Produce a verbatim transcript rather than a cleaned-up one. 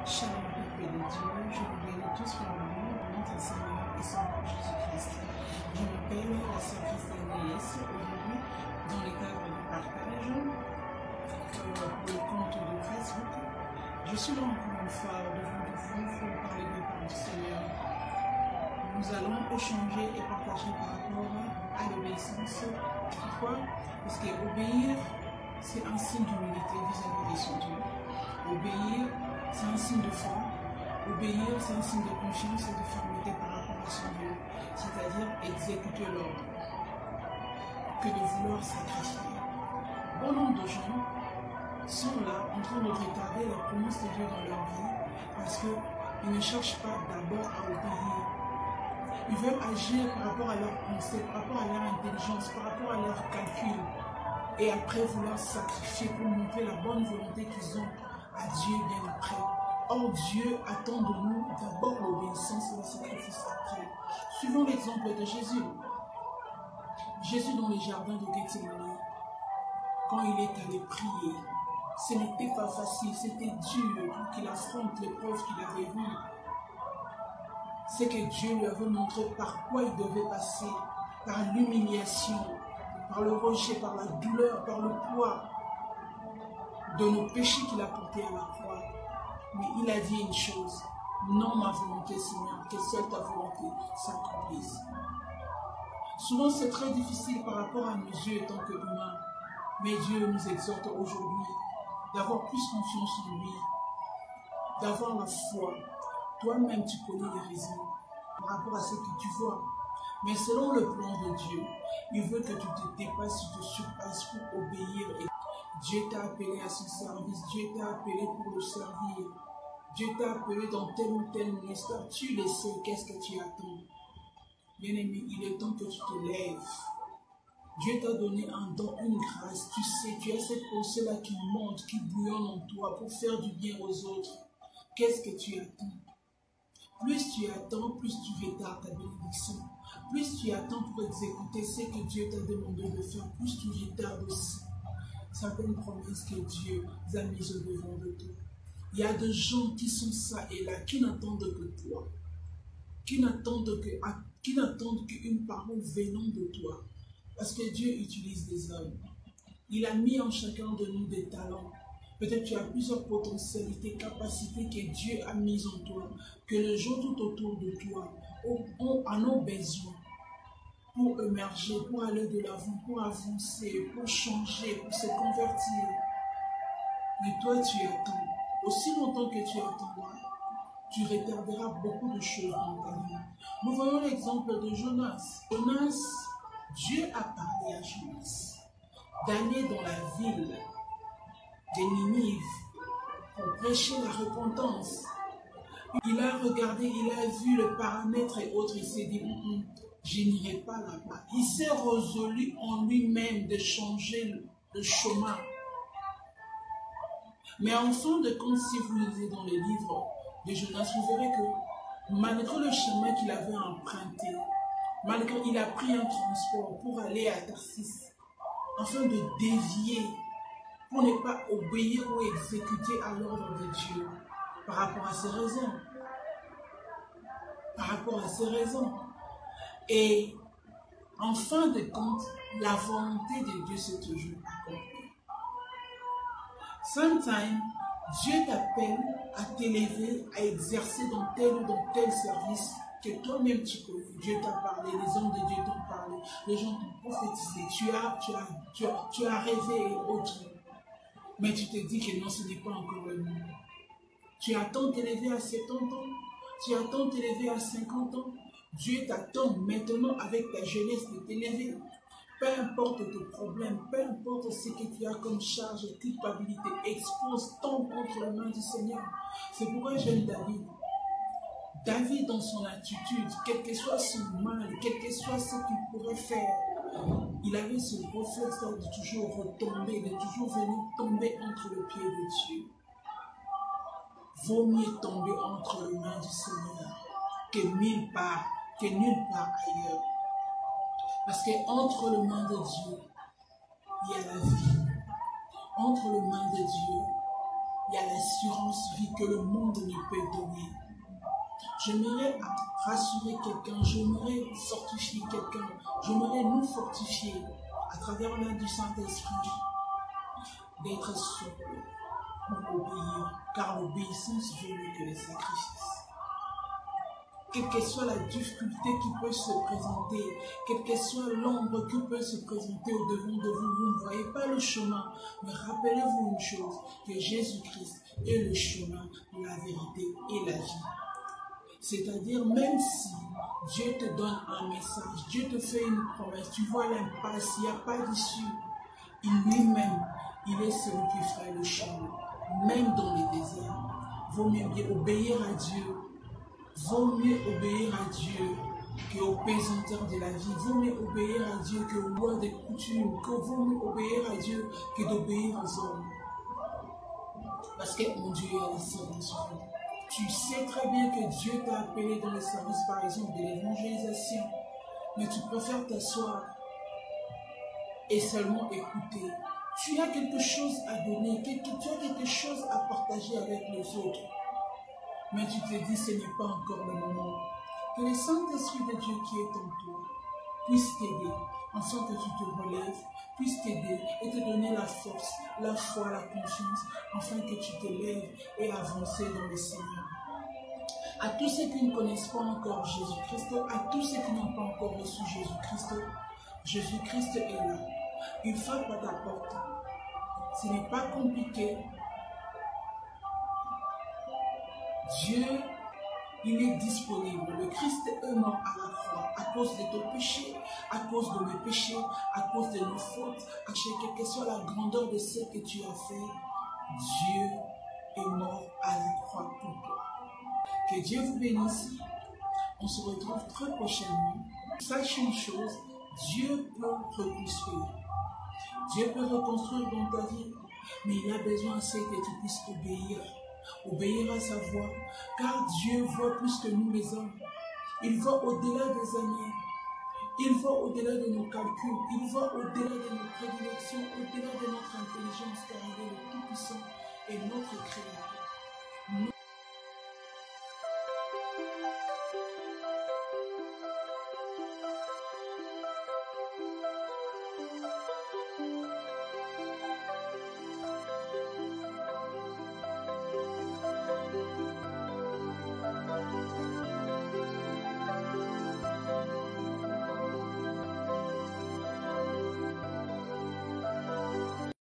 Shalom, peuple de Dieu, je vous bénis tous par le nom de notre Seigneur et Sauveur Jésus-Christ. Je m'appelle la sœur Christine Niès, aujourd'hui dans le cadre du partage euh, pour le compte de Facebook. Je suis là encore une fois devant vous pour parler de part du Seigneur. Nous allons échanger et partager par rapport à l'obéissance. Pourquoi? Parce qu'obéir, c'est un signe d'humilité vis-à-vis de son Dieu. Obéir, c'est un signe de foi. Obéir, c'est un signe de confiance et de fermeté par rapport à son Dieu. C'est-à-dire exécuter l'ordre que de vouloir sacrifier. Bon nombre de gens sont là en train de retarder la promesse de Dieu dans leur vie parce qu'ils ne cherchent pas d'abord à obéir. Ils veulent agir par rapport à leur pensée, par rapport à leur intelligence, par rapport à leur calcul. Et après vouloir sacrifier pour montrer la bonne volonté qu'ils ont à Dieu bien après. Or, Dieu attend de nous d'abord l'obéissance et le sacrifice après. Suivons l'exemple de Jésus. Jésus dans les jardins de Gethsémani, quand il est allé prier, ce n'était pas facile, c'était dur pour qu'il affronte l'épreuve qu'il avait vue. C'est que Dieu lui avait montré par quoi il devait passer, par l'humiliation, par le rejet, par la douleur, par le poids de nos péchés qu'il a portés à la croix. Mais il a dit une chose: non ma volonté Seigneur, que seule ta volonté s'accomplisse. Souvent c'est très difficile par rapport à nos yeux en tant qu'humains, mais Dieu nous exhorte aujourd'hui d'avoir plus confiance en lui, d'avoir la foi. Toi-même tu connais les raisons par rapport à ce que tu vois. Mais selon le plan de Dieu, il veut que tu te dépasses, tu te surpasses pour obéir. Et Dieu t'a appelé à son service, Dieu t'a appelé pour le servir. Dieu t'a appelé dans tel ou tel ministère. Tu le sais, qu'est-ce que tu attends? Bien-aimé, il est temps que tu te lèves. Dieu t'a donné un don, une grâce. Tu sais, tu as cette pensée-là qui monte, qui bouillonne en toi pour faire du bien aux autres. Qu'est-ce que tu attends? Plus tu attends, plus tu retardes ta bénédiction. Plus tu attends pour exécuter ce que Dieu t'a demandé de faire, plus tu retardes aussi certaines promesses que Dieu a mises au devant de toi. Il y a des gens qui sont ça et là, qui n'attendent que toi, qui n'attendent que, qui n'attendent qu'une parole venant de toi. Parce que Dieu utilise des hommes. Il a mis en chacun de nous des talents. Peut-être tu as plusieurs potentialités, capacités que Dieu a mises en toi, que les gens tout autour de toi ont, en ont besoin pour émerger, pour aller de l'avant, pour avancer, pour changer, pour se convertir. Mais toi, tu attends. Aussi longtemps que tu attendras, tu retarderas beaucoup de choses dans ta vie. Nous voyons l'exemple de Jonas. Jonas, Dieu a parlé à Jonas d'aller dans la ville de Ninive pour prêcher la repentance. Il a regardé, il a vu le paramètre et autres, il s'est dit, mm, je n'irai pas là-bas. Il s'est résolu en lui-même de changer le chemin. Mais en fin de compte, si vous lisez dans les livres de Jonas, vous verrez que malgré le chemin qu'il avait emprunté, malgré qu'il a pris un transport pour aller à Tarsis, afin de dévier, pour ne pas obéir ou exécuter à l'ordre de Dieu, par rapport à ses raisons. Par rapport à ses raisons. Et en fin de compte, la volonté de Dieu s'est toujours accomplie. Sometimes, Dieu t'appelle à t'élever, à exercer dans tel ou dans tel service que toi-même tu connais. Dieu t'a parlé, les hommes de Dieu t'ont parlé, les gens t'ont prophétisé, tu as, tu, as, tu, as, tu as rêvé et autres. Mais tu te dis que non, ce n'est pas encore le moment. Tu attends t'élever à soixante ans, tu attends t'élever à cinquante ans. Dieu t'attend maintenant avec ta jeunesse de t'élever. Peu importe tes problèmes, peu importe ce que tu as comme charge et culpabilité, expose ton contre les mains du Seigneur. C'est pourquoi j'aime David. David dans son attitude, quel que soit son mal, quel que soit ce qu'il pourrait faire, il avait ce réflexe de toujours retomber, de toujours venir tomber entre les pieds de Dieu. Vaut mieux tomber entre les mains du Seigneur que nulle part, que nulle part ailleurs. Parce qu'entre les mains de Dieu, il y a la vie. Entre les mains de Dieu, il y a l'assurance vie que le monde ne peut donner. J'aimerais rassurer quelqu'un, j'aimerais fortifier quelqu'un, j'aimerais nous fortifier à travers l'œuvre du Saint-Esprit, d'être souple pour obéir, car l'obéissance vaut mieux que les sacrifices. Quelle que soit la difficulté qui peut se présenter, quelle que soit l'ombre qui peut se présenter au-devant de vous, vous ne voyez pas le chemin, mais rappelez-vous une chose, que Jésus-Christ est le chemin, la vérité et la vie. C'est-à-dire, même si Dieu te donne un message, Dieu te fait une promesse, tu vois l'impasse, il n'y a pas d'issue, il lui-même, il est celui qui ferait le chemin, même dans les déserts. Vaut mieux bien obéir à Dieu. Vaut mieux obéir à Dieu qu'au pesanteur de la vie. Vaut mieux obéir à Dieu qu'aux lois des coutumes. Que vaut mieux obéir à Dieu que d'obéir aux hommes. Parce que mon Dieu est le service. Tu sais très bien que Dieu t'a appelé dans le service, par exemple, de l'évangélisation. Mais tu préfères t'asseoir et seulement écouter. Tu as quelque chose à donner, tu as quelque chose à partager avec les autres. Mais tu te dis, ce n'est pas encore le moment. Que le Saint-Esprit de Dieu qui est en toi puisse t'aider, afin que tu te relèves, puisse t'aider et te donner la force, la foi, la confiance, afin que tu te lèves et avances dans le Seigneur. À tous ceux qui ne connaissent pas encore Jésus-Christ, à tous ceux qui n'ont pas encore reçu Jésus-Christ, Jésus-Christ est là. Il frappe à ta porte. Ce n'est pas compliqué. Dieu, il est disponible. Le Christ est mort à la croix à cause de ton péché, à cause de mes péchés, à cause de nos fautes, à quelle que soit la grandeur de ce que tu as fait. Dieu est mort à la croix pour toi. Que Dieu vous bénisse. On se retrouve très prochainement. Sache une chose, Dieu peut reconstruire. Dieu peut reconstruire dans ta vie, mais il a besoin c'est que tu puisses obéir. Obéir à sa voix, car Dieu voit plus que nous les hommes. Il voit au-delà des années, il voit au-delà de nos calculs, il voit au-delà de nos prédilections, au-delà de notre intelligence, car il est le Tout-Puissant et notre Créateur.